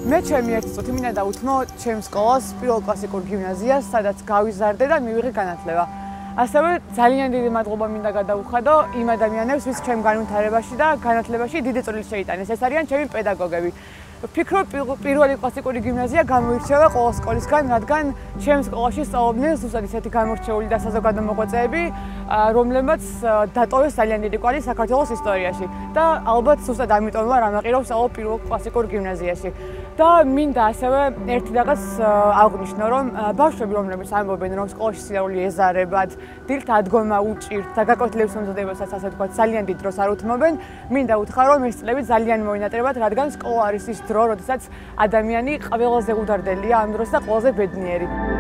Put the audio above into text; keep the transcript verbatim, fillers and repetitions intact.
მე ჩემი ერთი წუთი მინდა დავუთმო ჩემს სკოლას, პირველ კლასიკურ გიმნაზიას, სადაც გავიზარდე და მივიღე განათლება. ასევე ძალიან დიდი მადლობა მინდა გადაუხადო იმ ადამიანებს, ვის ჩემ განვითარებაში და განათლებაში დიდი წვლილი შეიტანეს. ეს არიან ჩემი პედაგოგები. ვფიქრობ, პირველი კლასიკური გიმნაზია გამოირჩევა ყოველ სკოლისგან, რადგან ჩემს სკოლაში სწავლობდნენ ზუსტად ისეთი გამორჩეული და საზოგადო მოღვაწეები, რომლებმაც დატოვეს ძალიან დიდი კვალი საქართველოს ისტორიაში და ალბათ ზუსტად ამიტომ ვარ ამაყირო ვსწავლო პირველ კლასიკურ გიმნაზიაში. და მინდა ასევე ერთი რაღაც აღვნიშნო, რომ ბავშვები, რომლებიც ამბობენ, რომ სკოლაში სიარული ეზარებათ, დილით ადგომა უჭირთ და გაკვეთილების მომზადებასაც ასე ვთქვათ, ძალიან დიდ დროს არ უთმობენ, მინდა უთხრა, რომ ეს წლები ძალიან მოინატრებათ, რადგან სკოლა არის ის დრო, როდესაც ადამიანი ყველაზე უდარდელია ამ დროს და ყველაზე ბედნიერი.